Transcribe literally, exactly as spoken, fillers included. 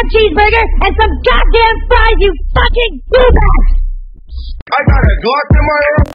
goddamn cheeseburger and some goddamn fries, you fucking goobas! I got a Glock in my arm.